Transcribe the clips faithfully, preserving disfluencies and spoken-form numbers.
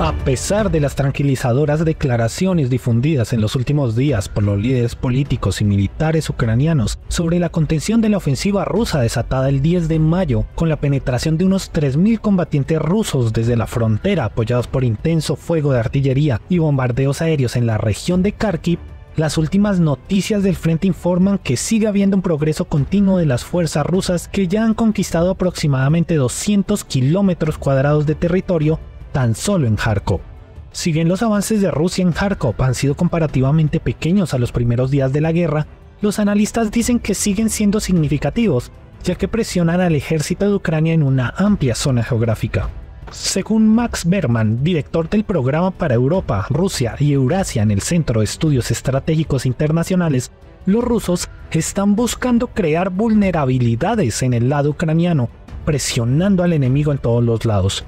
A pesar de las tranquilizadoras declaraciones difundidas en los últimos días por los líderes políticos y militares ucranianos sobre la contención de la ofensiva rusa desatada el diez de mayo, con la penetración de unos tres mil combatientes rusos desde la frontera apoyados por intenso fuego de artillería y bombardeos aéreos en la región de Kharkiv, las últimas noticias del frente informan que sigue habiendo un progreso continuo de las fuerzas rusas que ya han conquistado aproximadamente doscientos kilómetros cuadrados de territorio tan solo en Kharkov. Si bien los avances de Rusia en Kharkov han sido comparativamente pequeños a los primeros días de la guerra, los analistas dicen que siguen siendo significativos, ya que presionan al ejército de Ucrania en una amplia zona geográfica. Según Max Berman, director del programa para Europa, Rusia y Eurasia en el Centro de Estudios Estratégicos Internacionales, los rusos están buscando crear vulnerabilidades en el lado ucraniano, presionando al enemigo en todos los lados.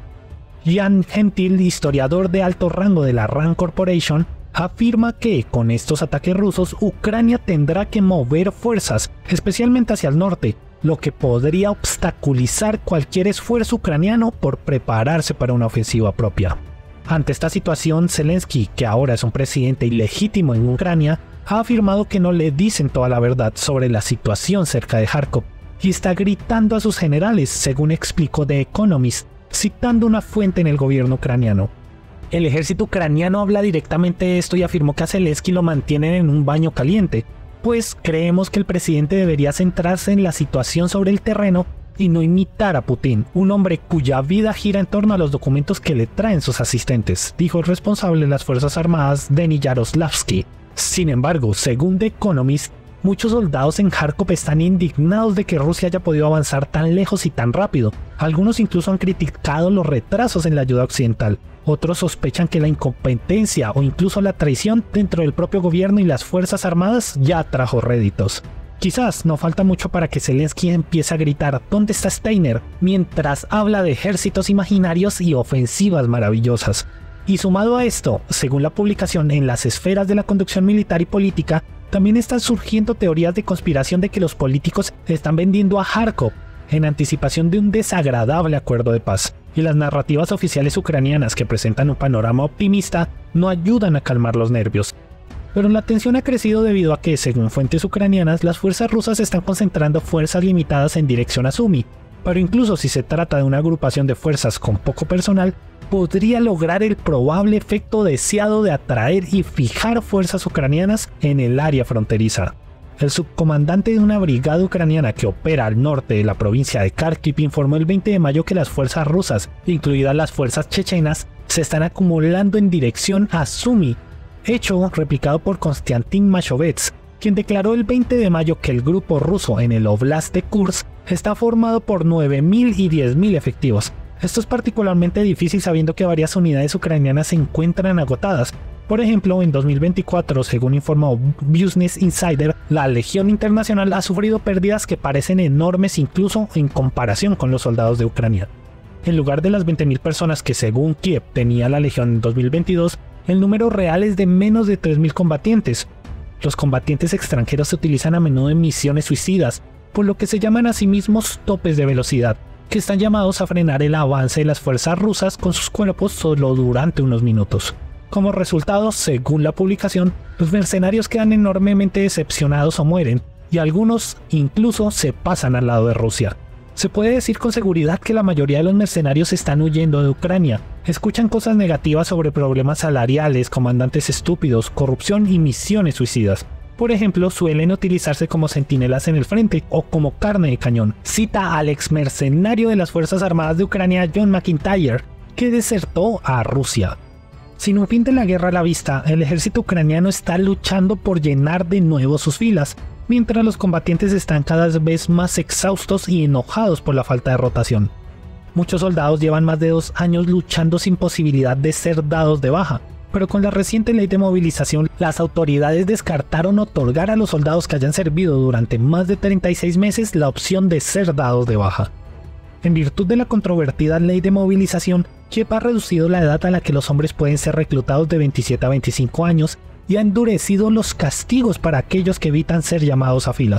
Jan Gentil, historiador de alto rango de la Rand Corporation, afirma que con estos ataques rusos Ucrania tendrá que mover fuerzas, especialmente hacia el norte, lo que podría obstaculizar cualquier esfuerzo ucraniano por prepararse para una ofensiva propia. Ante esta situación, Zelensky, que ahora es un presidente ilegítimo en Ucrania, ha afirmado que no le dicen toda la verdad sobre la situación cerca de Kharkov y está gritando a sus generales, según explicó The Economist, citando una fuente en el gobierno ucraniano. El ejército ucraniano habla directamente de esto y afirmó que a Zelensky lo mantienen en un baño caliente, pues creemos que el presidente debería centrarse en la situación sobre el terreno y no imitar a Putin, un hombre cuya vida gira en torno a los documentos que le traen sus asistentes, dijo el responsable de las Fuerzas Armadas, Denis Yaroslavsky. Sin embargo, según The Economist, muchos soldados en Kharkov están indignados de que Rusia haya podido avanzar tan lejos y tan rápido. Algunos incluso han criticado los retrasos en la ayuda occidental. Otros sospechan que la incompetencia o incluso la traición dentro del propio gobierno y las fuerzas armadas ya trajo réditos. Quizás no falta mucho para que Zelensky empiece a gritar ¿dónde está Steiner?, mientras habla de ejércitos imaginarios y ofensivas maravillosas. Y sumado a esto, según la publicación en las esferas de la conducción militar y política, también están surgiendo teorías de conspiración de que los políticos están vendiendo a Kharkov en anticipación de un desagradable acuerdo de paz, y las narrativas oficiales ucranianas que presentan un panorama optimista no ayudan a calmar los nervios. Pero la tensión ha crecido debido a que, según fuentes ucranianas, las fuerzas rusas están concentrando fuerzas limitadas en dirección a Sumy, pero incluso si se trata de una agrupación de fuerzas con poco personal, podría lograr el probable efecto deseado de atraer y fijar fuerzas ucranianas en el área fronteriza. El subcomandante de una brigada ucraniana que opera al norte de la provincia de Kharkiv informó el veinte de mayo que las fuerzas rusas, incluidas las fuerzas chechenas, se están acumulando en dirección a Sumy, hecho replicado por Konstantin Mashovets, quien declaró el veinte de mayo que el grupo ruso en el Oblast de Kursk está formado por nueve mil y diez mil efectivos. Esto es particularmente difícil sabiendo que varias unidades ucranianas se encuentran agotadas. Por ejemplo, en dos mil veinticuatro, según informó Business Insider, la Legión Internacional ha sufrido pérdidas que parecen enormes incluso en comparación con los soldados de Ucrania. En lugar de las veinte mil personas que según Kiev tenía la Legión en dos mil veintidós, el número real es de menos de tres mil combatientes. Los combatientes extranjeros se utilizan a menudo en misiones suicidas, por lo que se llaman a sí mismos topes de velocidad, que están llamados a frenar el avance de las fuerzas rusas con sus cuerpos solo durante unos minutos. Como resultado, según la publicación, los mercenarios quedan enormemente decepcionados o mueren, y algunos incluso se pasan al lado de Rusia. Se puede decir con seguridad que la mayoría de los mercenarios están huyendo de Ucrania. Escuchan cosas negativas sobre problemas salariales, comandantes estúpidos, corrupción y misiones suicidas. Por ejemplo, suelen utilizarse como centinelas en el frente o como carne de cañón. Cita al ex mercenario de las Fuerzas Armadas de Ucrania, John McIntyre, que desertó a Rusia. Sin un fin de la guerra a la vista, el ejército ucraniano está luchando por llenar de nuevo sus filas, mientras los combatientes están cada vez más exhaustos y enojados por la falta de rotación. Muchos soldados llevan más de dos años luchando sin posibilidad de ser dados de baja, pero con la reciente ley de movilización, las autoridades descartaron otorgar a los soldados que hayan servido durante más de treinta y seis meses la opción de ser dados de baja. En virtud de la controvertida ley de movilización, Kiev ha reducido la edad a la que los hombres pueden ser reclutados de veintisiete a veinticinco años y ha endurecido los castigos para aquellos que evitan ser llamados a filas.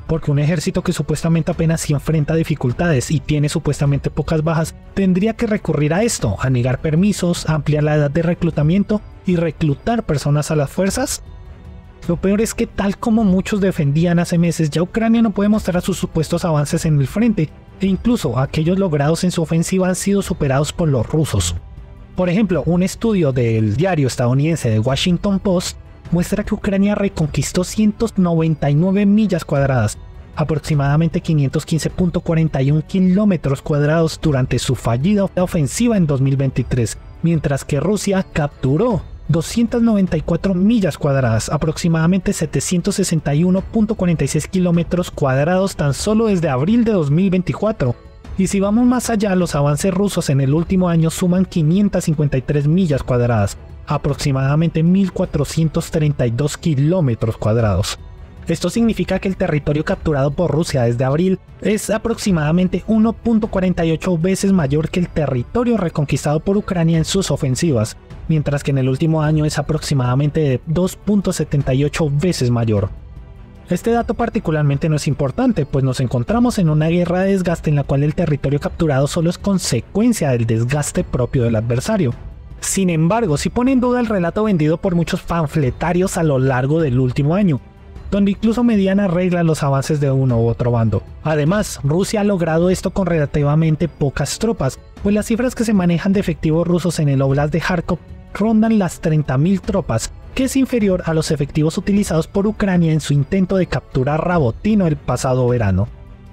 porque un ejército que supuestamente apenas se enfrenta a dificultades y tiene supuestamente pocas bajas, tendría que recurrir a esto, a negar permisos, a ampliar la edad de reclutamiento y reclutar personas a las fuerzas. Lo peor es que, tal como muchos defendían hace meses, ya Ucrania no puede mostrar sus supuestos avances en el frente, e incluso aquellos logrados en su ofensiva han sido superados por los rusos. Por ejemplo, un estudio del diario estadounidense The Washington Post muestra que Ucrania reconquistó ciento noventa y nueve millas cuadradas, aproximadamente quinientos quince punto cuarenta y uno kilómetros cuadrados durante su fallida ofensiva en dos mil veintitrés, mientras que Rusia capturó doscientas noventa y cuatro millas cuadradas, aproximadamente setecientos sesenta y uno punto cuarenta y seis kilómetros cuadrados tan solo desde abril de dos mil veinticuatro. Y si vamos más allá, los avances rusos en el último año suman quinientas cincuenta y tres millas cuadradas, aproximadamente mil cuatrocientos treinta y dos kilómetros cuadrados. Esto significa que el territorio capturado por Rusia desde abril es aproximadamente uno punto cuarenta y ocho veces mayor que el territorio reconquistado por Ucrania en sus ofensivas, mientras que en el último año es aproximadamente dos punto setenta y ocho veces mayor. Este dato particularmente no es importante, pues nos encontramos en una guerra de desgaste en la cual el territorio capturado solo es consecuencia del desgaste propio del adversario. Sin embargo, sí pone en duda el relato vendido por muchos panfletarios a lo largo del último año, donde incluso medían a regla los avances de uno u otro bando. Además, Rusia ha logrado esto con relativamente pocas tropas, pues las cifras que se manejan de efectivos rusos en el Oblast de Kharkov rondan las treinta mil tropas, que es inferior a los efectivos utilizados por Ucrania en su intento de capturar Rabotino el pasado verano.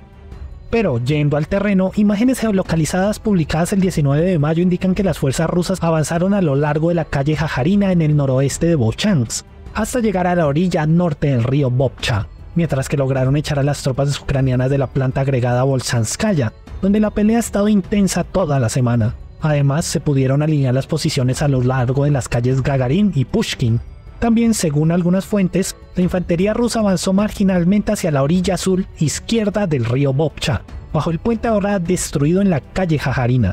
Pero, yendo al terreno, imágenes geolocalizadas publicadas el diecinueve de mayo indican que las fuerzas rusas avanzaron a lo largo de la calle Jajarina en el noroeste de Volchansk, hasta llegar a la orilla norte del río Bobcha, mientras que lograron echar a las tropas ucranianas de la planta agregada Volchanskaya, donde la pelea ha estado intensa toda la semana. Además, se pudieron alinear las posiciones a lo largo de las calles Gagarin y Pushkin. También, según algunas fuentes, la infantería rusa avanzó marginalmente hacia la orilla sur izquierda del río Bobcha, bajo el puente ahora destruido en la calle Jajarina.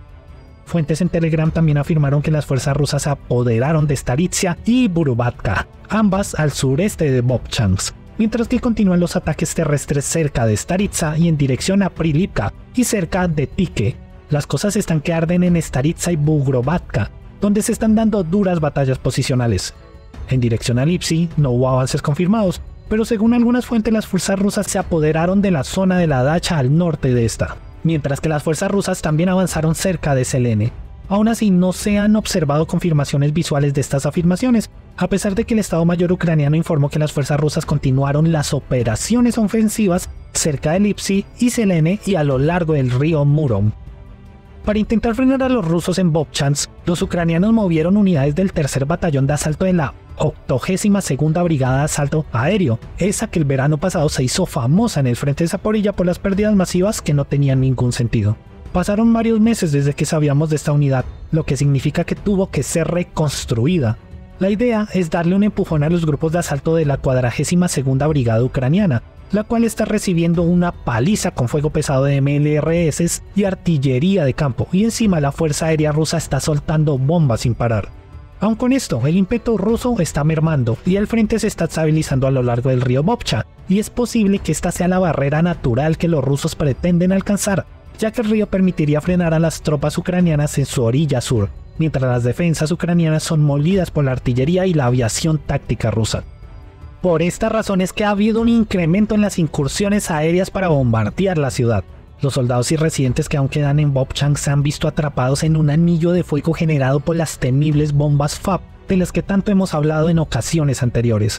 Fuentes en Telegram también afirmaron que las fuerzas rusas se apoderaron de Staritsia y Burubatka, ambas al sureste de Bobchansk, mientras que continúan los ataques terrestres cerca de Staritsa y en dirección a Prilipka y cerca de Tike. Las cosas están que arden en Staritsa y Bugrovatka, donde se están dando duras batallas posicionales. En dirección a Lipsy no hubo avances confirmados, pero según algunas fuentes las fuerzas rusas se apoderaron de la zona de la Dacha al norte de esta, mientras que las fuerzas rusas también avanzaron cerca de Selene. Aún así, no se han observado confirmaciones visuales de estas afirmaciones, a pesar de que el Estado Mayor ucraniano informó que las fuerzas rusas continuaron las operaciones ofensivas cerca de Lipsy y Selene y a lo largo del río Murom. Para intentar frenar a los rusos en Bobchansk, los ucranianos movieron unidades del tercer batallón de asalto de la octogésima segunda Brigada de Asalto Aéreo, esa que el verano pasado se hizo famosa en el frente de Zaporilla por las pérdidas masivas que no tenían ningún sentido. Pasaron varios meses desde que sabíamos de esta unidad, lo que significa que tuvo que ser reconstruida. La idea es darle un empujón a los grupos de asalto de la cuadragésima segunda Brigada ucraniana, la cual está recibiendo una paliza con fuego pesado de M L R S y artillería de campo, y encima la fuerza aérea rusa está soltando bombas sin parar. Aun con esto, el ímpetu ruso está mermando y el frente se está estabilizando a lo largo del río Bobcha, y es posible que esta sea la barrera natural que los rusos pretenden alcanzar, ya que el río permitiría frenar a las tropas ucranianas en su orilla sur, mientras las defensas ucranianas son molidas por la artillería y la aviación táctica rusa. Por esta razón es que ha habido un incremento en las incursiones aéreas para bombardear la ciudad. Los soldados y residentes que aún quedan en Bobchansk se han visto atrapados en un anillo de fuego generado por las temibles bombas F A B, de las que tanto hemos hablado en ocasiones anteriores.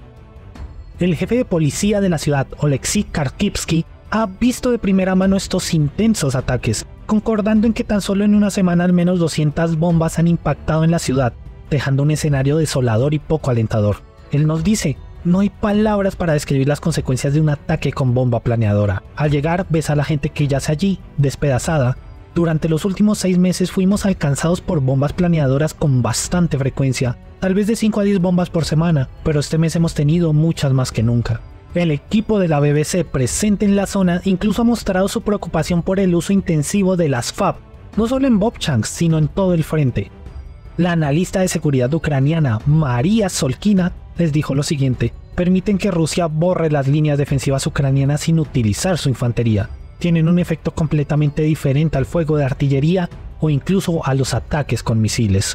El jefe de policía de la ciudad, Oleksiy Kharkivsky, ha visto de primera mano estos intensos ataques, concordando en que tan solo en una semana al menos doscientas bombas han impactado en la ciudad, dejando un escenario desolador y poco alentador. Él nos dice: no hay palabras para describir las consecuencias de un ataque con bomba planeadora. Al llegar ves a la gente que yace allí, despedazada. Durante los últimos seis meses fuimos alcanzados por bombas planeadoras con bastante frecuencia, tal vez de cinco a diez bombas por semana, pero este mes hemos tenido muchas más que nunca. El equipo de la B B C presente en la zona incluso ha mostrado su preocupación por el uso intensivo de las F A B, no solo en Bobchansk, sino en todo el frente. La analista de seguridad ucraniana María Solkina les dijo lo siguiente: permiten que Rusia borre las líneas defensivas ucranianas sin utilizar su infantería. Tienen un efecto completamente diferente al fuego de artillería o incluso a los ataques con misiles.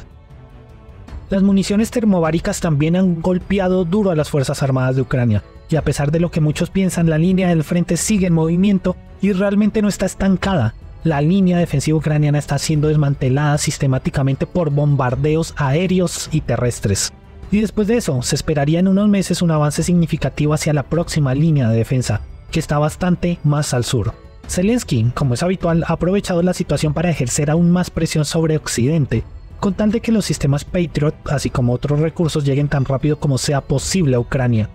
Las municiones termobáricas también han golpeado duro a las Fuerzas Armadas de Ucrania, y a pesar de lo que muchos piensan, la línea del frente sigue en movimiento y realmente no está estancada. La línea defensiva ucraniana está siendo desmantelada sistemáticamente por bombardeos aéreos y terrestres. Y después de eso, se esperaría en unos meses un avance significativo hacia la próxima línea de defensa, que está bastante más al sur. Zelensky, como es habitual, ha aprovechado la situación para ejercer aún más presión sobre Occidente, con tal de que los sistemas Patriot, así como otros recursos, lleguen tan rápido como sea posible a Ucrania.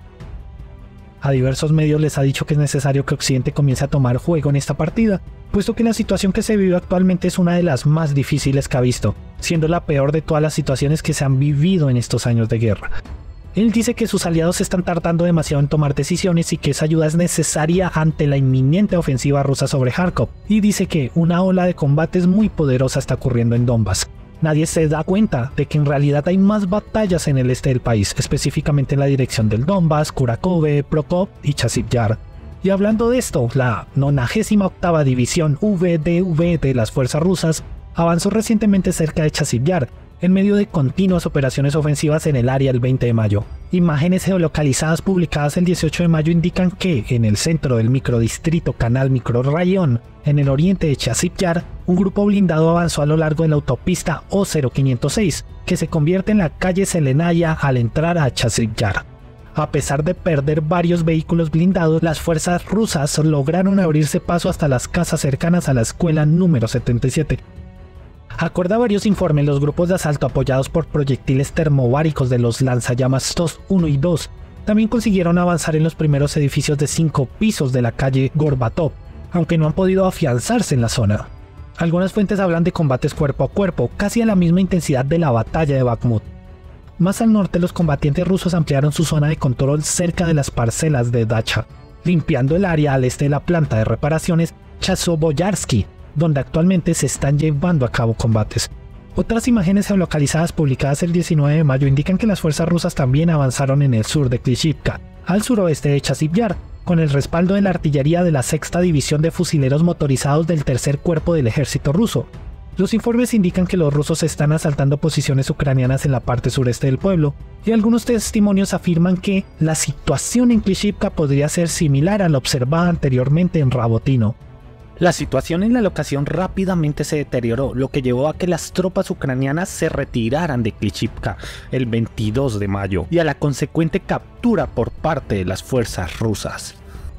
A diversos medios les ha dicho que es necesario que Occidente comience a tomar juego en esta partida, puesto que la situación que se vive actualmente es una de las más difíciles que ha visto, siendo la peor de todas las situaciones que se han vivido en estos años de guerra. Él dice que sus aliados están tardando demasiado en tomar decisiones y que esa ayuda es necesaria ante la inminente ofensiva rusa sobre Kharkov, y dice que una ola de combates muy poderosa está ocurriendo en Donbass. Nadie se da cuenta de que en realidad hay más batallas en el este del país, específicamente en la dirección del Donbass, Kurakhove, Prokop y Chasiv Yar. Y hablando de esto, la nonagésima octava División V D V de las fuerzas rusas avanzó recientemente cerca de Chasiv Yar, en medio de continuas operaciones ofensivas en el área el veinte de mayo. Imágenes geolocalizadas publicadas el dieciocho de mayo indican que en el centro del microdistrito Canal Microrrayón, en el oriente de Chasiv Yar, un grupo blindado avanzó a lo largo de la autopista O cero quinientos seis, que se convierte en la calle Selenaya al entrar a Chasiv Yar. A pesar de perder varios vehículos blindados, las fuerzas rusas lograron abrirse paso hasta las casas cercanas a la escuela número setenta y siete. Acorde a varios informes, los grupos de asalto apoyados por proyectiles termobáricos de los lanzallamas T O S uno y dos también consiguieron avanzar en los primeros edificios de cinco pisos de la calle Gorbatov, aunque no han podido afianzarse en la zona. Algunas fuentes hablan de combates cuerpo a cuerpo, casi a la misma intensidad de la batalla de Bakhmut. Más al norte, los combatientes rusos ampliaron su zona de control cerca de las parcelas de Dacha, limpiando el área al este de la planta de reparaciones Chasoboyarsky, donde actualmente se están llevando a cabo combates. Otras imágenes geolocalizadas publicadas el diecinueve de mayo indican que las fuerzas rusas también avanzaron en el sur de Klishivka, al suroeste de Chasiv Yar, con el respaldo de la artillería de la sexta División de Fusileros Motorizados del tercer Cuerpo del Ejército ruso. Los informes indican que los rusos están asaltando posiciones ucranianas en la parte sureste del pueblo, y algunos testimonios afirman que la situación en Klishivka podría ser similar a la observada anteriormente en Rabotino. La situación en la locación rápidamente se deterioró, lo que llevó a que las tropas ucranianas se retiraran de Klishivka el veintidós de mayo y a la consecuente captura por parte de las fuerzas rusas.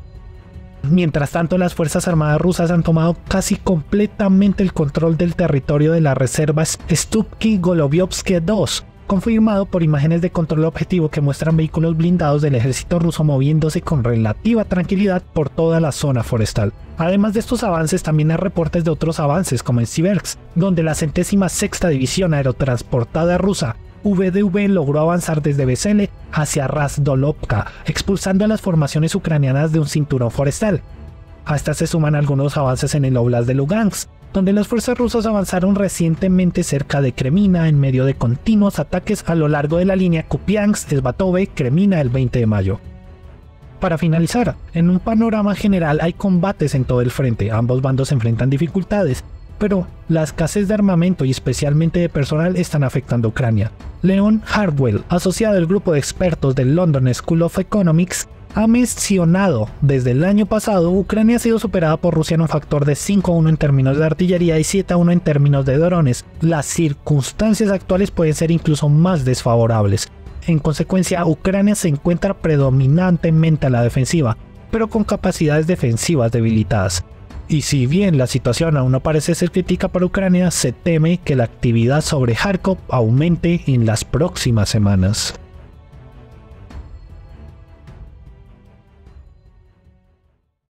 Mientras tanto, las Fuerzas Armadas rusas han tomado casi completamente el control del territorio de la reserva Stupki Golovyovske dos, confirmado por imágenes de control objetivo que muestran vehículos blindados del ejército ruso moviéndose con relativa tranquilidad por toda la zona forestal. Además de estos avances, también hay reportes de otros avances como en Siversk, donde la centésima sexta División Aerotransportada rusa V D V logró avanzar desde Vesele hacia Razdolovka, expulsando a las formaciones ucranianas de un cinturón forestal. A estas se suman algunos avances en el Oblast de Lugansk, donde las fuerzas rusas avanzaron recientemente cerca de Kremina en medio de continuos ataques a lo largo de la línea Kupiansk-Svatove-Kremina el veinte de mayo. Para finalizar, en un panorama general hay combates en todo el frente, ambos bandos enfrentan dificultades, pero la escasez de armamento y especialmente de personal están afectando a Ucrania. Leon Hardwell, asociado al grupo de expertos del London School of Economics, ha mencionado desde el año pasado Ucrania ha sido superada por Rusia en un factor de cinco a uno en términos de artillería y siete a uno en términos de drones. Las circunstancias actuales pueden ser incluso más desfavorables. En consecuencia, Ucrania se encuentra predominantemente a la defensiva, pero con capacidades defensivas debilitadas. Y si bien la situación aún no parece ser crítica para Ucrania, se teme que la actividad sobre Kharkov aumente en las próximas semanas.